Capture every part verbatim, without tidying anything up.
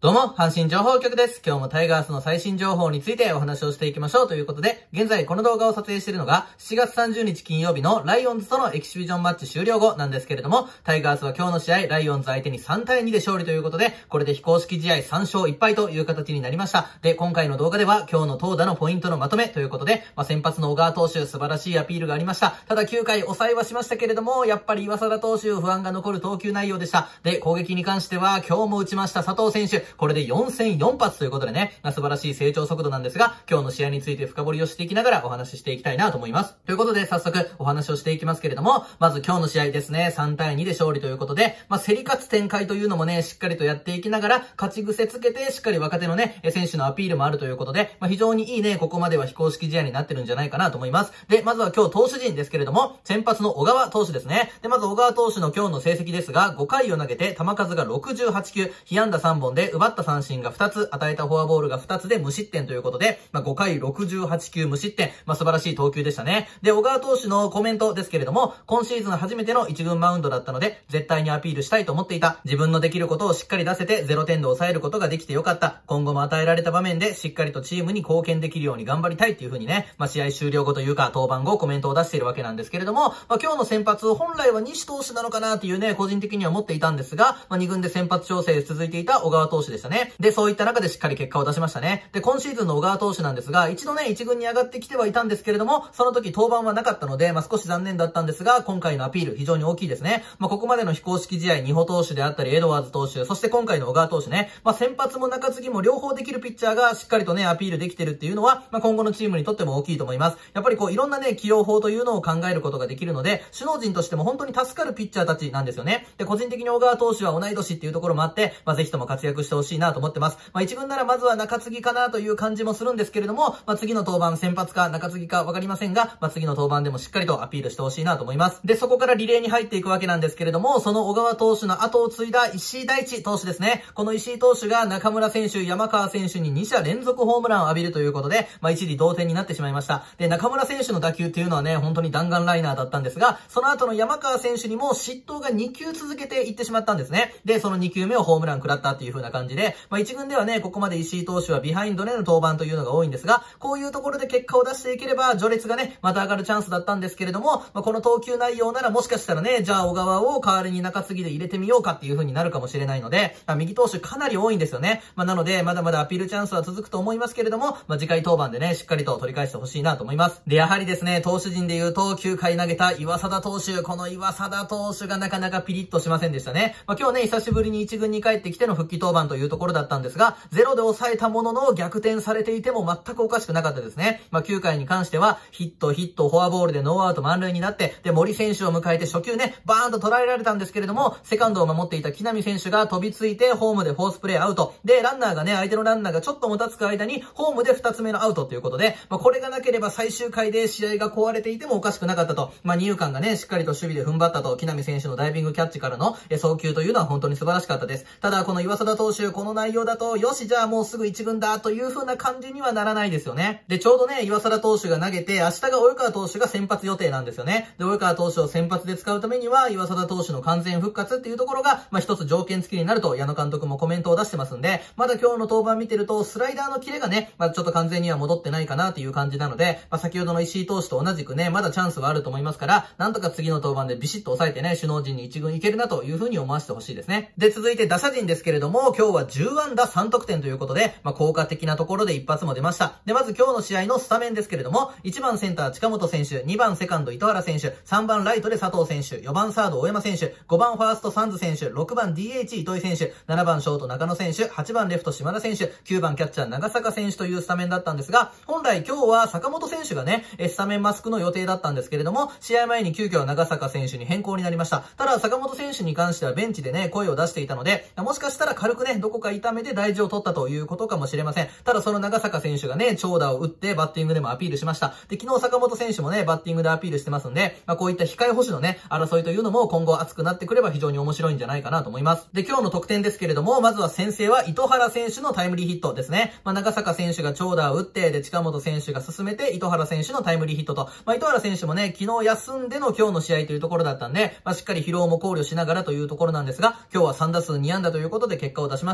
どうも、阪神情報局です。今日もタイガースの最新情報についてお話をしていきましょうということで、現在この動画を撮影しているのがしちがつさんじゅうにち金曜日のライオンズとのエキシビジョンマッチ終了後なんですけれども、タイガースは今日の試合、ライオンズ相手にさんたいにで勝利ということで、これで非公式試合さんしょういっぱいという形になりました。で、今回の動画では今日の投打のポイントのまとめということで、まあ、先発の小川投手素晴らしいアピールがありました。ただきゅうかい抑えはしましたけれども、やっぱり岩貞投手不安が残る投球内容でした。で、攻撃に関しては今日も打ちました佐藤選手、これでよんせんよんぱつということでね、まあ、素晴らしい成長速度なんですが、今日の試合について深掘りをしていきながらお話ししていきたいなと思います。ということで早速お話をしていきますけれども、まず今日の試合ですね、さんたいにで勝利ということで、まあ、競り勝つ展開というのもね、しっかりとやっていきながら、勝ち癖つけてしっかり若手のね、選手のアピールもあるということで、まあ、非常にいいね、ここまでは非公式試合になってるんじゃないかなと思います。で、まずは今日投手陣ですけれども、先発の小川投手ですね。で、まず小川投手の今日の成績ですが、ごかいを投げて球数がろくじゅうはちきゅう、被安打さんぼんで奪った三振がふたつ、与えたフォアボールがふたつで無失点ということで、まあ、ごかいろくじゅうはちきゅう無失点、まあ、素晴らしい投球でしたね。で、小川投手のコメントですけれども、今シーズン初めての一軍マウンドだったので、絶対にアピールしたいと思っていた。自分のできることをしっかり出せてゼロてんで抑えることができてよかった。今後も与えられた場面でしっかりとチームに貢献できるように頑張りたいっていう風にね、まあ、試合終了後というか登板後コメントを出しているわけなんですけれども、まあ、今日の先発、本来は西投手なのかなっていうね、個人的には思っていたんですが、まあ、に軍で先発調整続いていた小川投手でしたね。で、そういった中でしっかり結果を出しましたね。で、今シーズンの小川投手なんですが、一度ね、一軍に上がってきてはいたんですけれども、その時登板はなかったので、まあ、少し残念だったんですが、今回のアピール非常に大きいですね。まあ、ここまでの非公式試合、二歩投手であったり、エドワーズ投手、そして今回の小川投手ね、まあ、先発も中継ぎも両方できるピッチャーがしっかりとね、アピールできてるっていうのは、まあ、今後のチームにとっても大きいと思います。やっぱりこう、いろんなね、起用法というのを考えることができるので、首脳陣としても本当に助かるピッチャーたちなんですよね。で、個人的に小川投手は同い年っていうところもあって、まあ、ぜひとも活躍してほしいなと思ってます。まあ、一軍ならまずは中継ぎかなという感じもするんですけれども、まあ、次の登板先発か中継ぎかわかりませんが、まあ、次の登板でもしっかりとアピールしてほしいなと思います。で、そこからリレーに入っていくわけなんですけれども、その小川投手の後を継いだ石井大地投手ですね。この石井投手が中村選手、山川選手ににしゃ連続ホームランを浴びるということで、まあ、一時同点になってしまいました。で、中村選手の打球っていうのはね、本当に弾丸ライナーだったんですが、その後の山川選手にも失投がにきゅう続けていってしまったんですね。で、そのにきゅうめをホームラン食らったっていう風な感じで、まあ、一軍ではね、ここまで石井投手はビハインドでの登板というのが多いんですが、こういうところで結果を出していければ、序列がね、また上がるチャンスだったんですけれども、まあ、この投球内容ならもしかしたらね、じゃあ小川を代わりに中継ぎで入れてみようかっていう風になるかもしれないので、まあ、右投手かなり多いんですよね。まあ、なので、まだまだアピールチャンスは続くと思いますけれども、まあ、次回登板でね、しっかりと取り返してほしいなと思います。で、やはりですね、投手陣で言うと、きゅうかい投げた岩貞投手、この岩貞投手がなかなかピリッとしませんでしたね。まあ、今日ね、久しぶりに一軍に帰ってきての復帰登板というところだったんですが、ゼロで抑えたものの逆転されていても全くおかしくなかったですね。まあ、きゅうかいに関しては、ヒット、ヒット、フォアボールでノーアウト満塁になって、で、森選手を迎えて初球ね、バーンと捉えられたんですけれども、セカンドを守っていた木浪選手が飛びついて、ホームでフォースプレーアウト。で、ランナーがね、相手のランナーがちょっともたつく間に、ホームでふたつめのアウトということで、まあ、これがなければ最終回で試合が壊れていてもおかしくなかったと。まあ、二遊間がね、しっかりと守備で踏ん張ったと、木浪選手のダイビングキャッチからの送球というのは本当に素晴らしかったです。ただ、この岩貞投手、この内容だと、よし、じゃあもうすぐ一軍だという風な感じにはならないですよね。で、ちょうどね、岩貞投手が投げて、明日が及川投手が先発予定なんですよね。で、及川投手を先発で使うためには、岩貞投手の完全復活っていうところが、まあ、一つ条件付きになると、矢野監督もコメントを出してますんで、まだ今日の登板見てると、スライダーのキレがね、まあ、ちょっと完全には戻ってないかなっていう感じなので、まあ、先ほどの石井投手と同じくね、まだチャンスはあると思いますから、なんとか次の登板でビシッと抑えてね、首脳陣に一軍いけるなという風に思わせてほしいですね。で、続いて打者陣ですけれども、今日はじゅうあんださんとくてんということで、まあ、効果的なところで一発も出ました。で、まず今日の試合のスタメンですけれども、いちばんセンター近本選手、にばんセカンド糸原選手、さんばんライトで佐藤選手、よばんサード大山選手、ごばんファーストサンズ選手、ろくばん ディーエイチ 糸井選手、ななばんショート中野選手、はちばんレフト島田選手、きゅうばんキャッチャー長坂選手というスタメンだったんですが、本来今日は坂本選手がね、スタメンマスクの予定だったんですけれども、試合前に急遽長坂選手に変更になりました。ただ坂本選手に関してはベンチでね、声を出していたので、もしかしたら軽くね、どこか痛めで大事を取ったということかもしれません。ただその長坂選手がね、長打を打ってバッティングでもアピールしました。で、昨日坂本選手もね、バッティングでアピールしてますんで、まあ、こういった控え保守のね、争いというのも今後熱くなってくれば非常に面白いんじゃないかなと思います。で、今日の得点ですけれども、まずは先制は糸原選手のタイムリーヒットですね。まあ、長坂選手が長打を打って、で、近本選手が進めて、糸原選手のタイムリーヒットと、まあ、糸原選手もね、昨日休んでの今日の試合というところだったんで、まあ、しっかり疲労も考慮しながらというところなんですが、今日はさんだすうにあんだということで結果を出しました。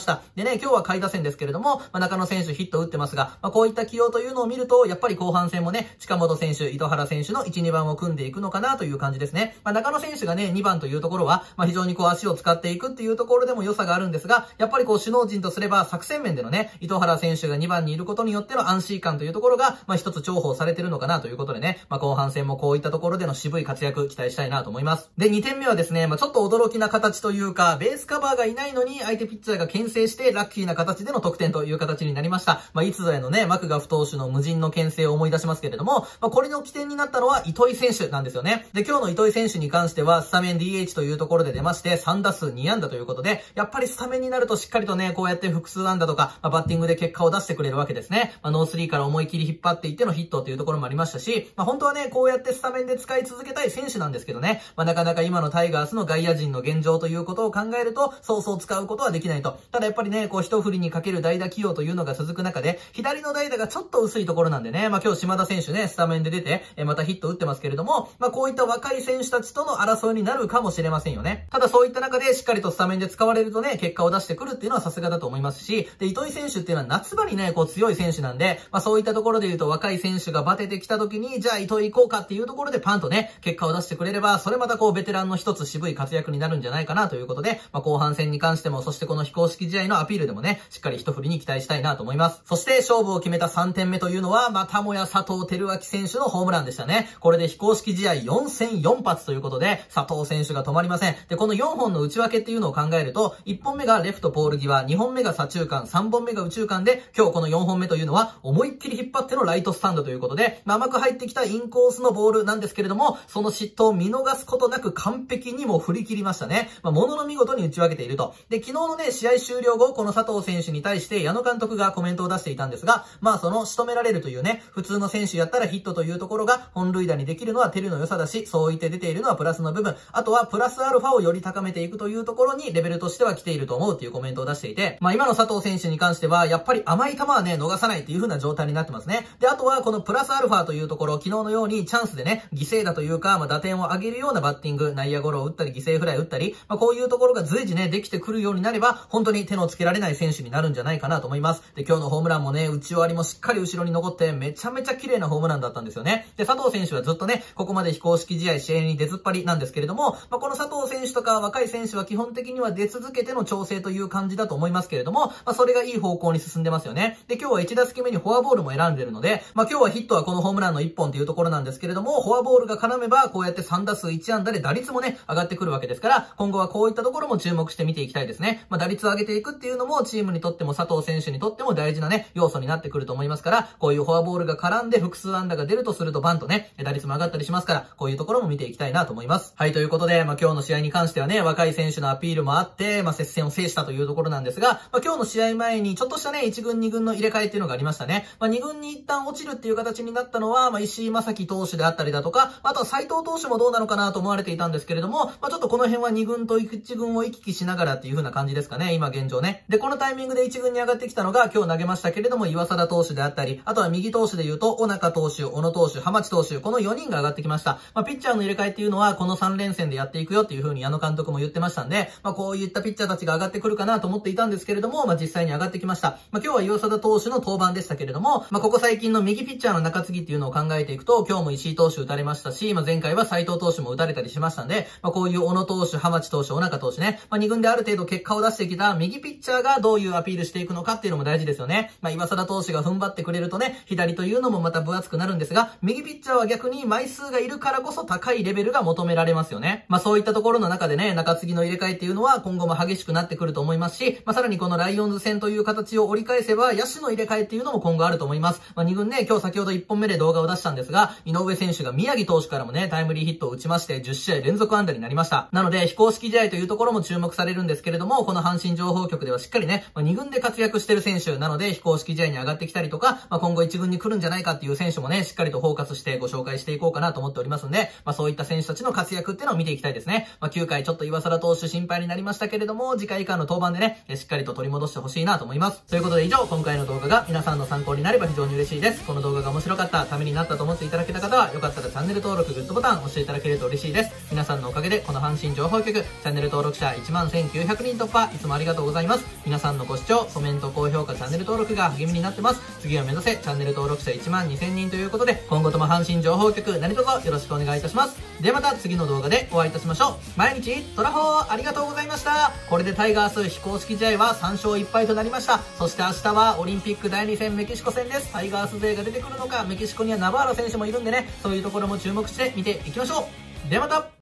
した。でね、今日は下位打線ですけれども、まあ、中野選手ヒット打ってますが、まあ、こういった起用というのを見ると、やっぱり後半戦もね、近本選手、糸原選手のいち、にばんを組んでいくのかなという感じですね。まあ、中野選手がね、にばんというところは、まあ、非常にこう足を使っていくっていうところでも良さがあるんですが、やっぱりこう首脳陣とすれば作戦面でのね、糸原選手がにばんにいることによっての安心感というところが、まあ、一つ重宝されてるのかなということでね、まあ、後半戦もこういったところでの渋い活躍期待したいなと思います。で、にてんめはですね、まあ、ちょっと驚きな形というか、ベースカバーがいないのに相手ピッチャーが牽制してラッキーな形での得点という形になりました。まあ、いつぞやのね、マクガフ投手の無人の牽制を思い出しますけれども、まあ、これの起点になったのは糸井選手なんですよね。で、今日の糸井選手に関しては、スタメン ディーエイチ というところで出まして、さんだすうにあんだということで、やっぱりスタメンになるとしっかりとね、こうやって複数安打とか、まあ、バッティングで結果を出してくれるわけですね。まあ、ノースリーから思い切り引っ張っていってのヒットというところもありましたし、まあ、本当はね、こうやってスタメンで使い続けたい選手なんですけどね、まあ、なかなか今のタイガースの外野陣の現状ということを考えると、そうそう使うことはできないと。ただやっぱりね、こう一振りにかける代打起用というのが続く中で、左の代打がちょっと薄いところなんでね、まあ、今日島田選手ね、スタメンで出て、えまたヒット打ってますけれども、まあ、こういった若い選手たちとの争いになるかもしれませんよね。ただそういった中でしっかりとスタメンで使われるとね、結果を出してくるっていうのはさすがだと思いますし、で、糸井選手っていうのは夏場にね、こう強い選手なんで、まあ、そういったところで言うと若い選手がバテてきた時に、じゃあ糸井行こうかっていうところでパンとね、結果を出してくれれば、それまたこうベテランの一つ渋い活躍になるんじゃないかなということで、まあ、後半戦に関しても、そしてこの非公式試合のアピールでもね、しっかり一振りに期待したいなと思います。そして勝負を決めたさんてんめというのは、またもや佐藤輝明選手のホームランでしたね。これで非公式試合よんせんよんぱつということで、佐藤選手が止まりません。で、このよんほんの内訳っていうのを考えると、いっぽんめがレフトポール際、にほんめが左中間、さんぼんめが右中間で、今日このよんほんめというのは、思いっきり引っ張ってのライトスタンドということで、まあ、甘く入ってきたインコースのボールなんですけれども、その失投を見逃すことなく完璧にも振り切りましたね。まあ、ものの見事に打ち分けていると。で、昨日のね、試合終了後、この佐藤選手に対して矢野監督がコメントを出していたんですが、まあその仕留められるというね、普通の選手やったらヒットというところが本塁打にできるのはテルの良さだし、そう言って出ているのはプラスの部分、あとはプラスアルファをより高めていくというところにレベルとしては来ていると思うっていうコメントを出していて、まあ今の佐藤選手に関しては、やっぱり甘い球はね、逃さないっていう風な状態になってますね。で、あとはこのプラスアルファというところ、昨日のようにチャンスでね、犠牲打というか、まあ打点を上げるようなバッティング、内野ゴロを打ったり犠牲フライ打ったり、まあこういうところが随時ね、できてくるようになれば、本当に手のつけられない選手になるんじゃないかなと思います。で、今日のホームランもね、打ち終わりもしっかり後ろに残って、めちゃめちゃ綺麗なホームランだったんですよね。で、佐藤選手はずっとね、ここまで非公式試合、試合に出ずっぱりなんですけれども、まあ、この佐藤選手とか若い選手は基本的には出続けての調整という感じだと思いますけれども、まあ、それがいい方向に進んでますよね。で、今日はいちだすきめにフォアボールも選んでるので、まあ、今日はヒットはこのホームランのいっぽんというところなんですけれども、フォアボールが絡めば、こうやってさんだすういちあんだで打率もね、上がってくるわけですから、今後はこういったところも注目して見ていきたいですね。まあ、打率を上げていくっていうのも、チームにとっても佐藤選手にとっても大事なね、要素になってくると思いますから、こういうフォアボールが絡んで複数安打が出るとするとバンとね、打率も上がったりしますから、こういうところも見ていきたいなと思います。はい、ということで、まあ、今日の試合に関してはね、若い選手のアピールもあって、まあ、接戦を制したというところなんですが、まあ、今日の試合前にちょっとしたね、いちぐんにぐんの入れ替えっていうのがありましたね。まあ、にぐんに一旦落ちるっていう形になったのは、まあ、石井正樹投手であったりだとか、あとは斉藤投手もどうなのかなと思われていたんですけれども、まあ、ちょっとこの辺はにぐんといちぐんを行き来しながらっていう風な感じですかね、今現状ね。で、このタイミングでいちぐんに上がってきたのが今日投げましたけれども、岩貞投手であったり、あとは右投手で言うと、小中投手、小野投手、浜地投手、このよにんが上がってきました。まあ、ピッチャーの入れ替えっていうのは、このさんれんせんでやっていくよっていう風に矢野監督も言ってましたんで、まあ、こういったピッチャーたちが上がってくるかなと思っていたんですけれども、まあ、実際に上がってきました。まあ、今日は岩貞投手の登板でしたけれども、まあ、ここ最近の右ピッチャーの中継ぎっていうのを考えていくと、今日も石井投手打たれましたし、まあ、前回は斉藤投手も打たれたりしましたんで、まあ、こういう小野投手、浜地投手、小中投手ね、まあ、にぐんである程度結果を出してきた右ピッチャーがどういうアピールしていくのかっていうのも大事ですよね。まあ、岩貞投手が踏ん張ってくれるとね、左というのもまた分厚くなるんですが、右ピッチャーは逆に枚数がいるからこそ高いレベルが求められますよね。まあ、そういったところの中でね、中継ぎの入れ替えっていうのは今後も激しくなってくると思いますし、まあ、さらにこのライオンズ戦という形を折り返せば、野手の入れ替えっていうのも今後あると思います。まあ、にぐんね、今日先ほどいっぽんめで動画を出したんですが、井上選手が宮城投手からもね、タイムリーヒットを打ちまして、じゅっしあい連続安打になりました。なので、非公式試合というところも注目されるんですけれども、この阪神情報局ではしっかりね、まあ、にぐんで活躍してる選手なので、非公式試合に上がってきたりとか、まあ、今後いちぐんに来るんじゃないかっていう選手もね、しっかりとフォーカスしてご紹介していこうかなと思っておりますんで、まあ、そういった選手たちの活躍っていうのを見ていきたいですね。まあ、きゅうかいちょっと岩貞投手心配になりましたけれども、次回以下の登板でね、しっかりと取り戻してほしいなと思います。ということで以上、今回の動画が皆さんの参考になれば非常に嬉しいです。この動画が面白かった、ためになったと思っていただけた方は、よかったらチャンネル登録、グッドボタン押していただけると嬉しいです。皆さんのおかげで、この阪神情報局、チャンネル登録者いちまんせんきゅうひゃくにん突破、いつもありがとうとうございます。皆さんのご視聴、コメント、高評価、チャンネル登録が励みになってます。次を目指せ、チャンネル登録者いちまんにせんにんということで、今後とも阪神情報局、何卒よろしくお願いいたします。ではまた次の動画でお会いいたしましょう。毎日、トラホーありがとうございました。これでタイガース非公式試合はさんしょういっぱいとなりました。そして明日はオリンピックだいに戦メキシコ戦です。タイガース勢が出てくるのか、メキシコにはナバーロ選手もいるんでね、そういうところも注目して見ていきましょう。ではまた。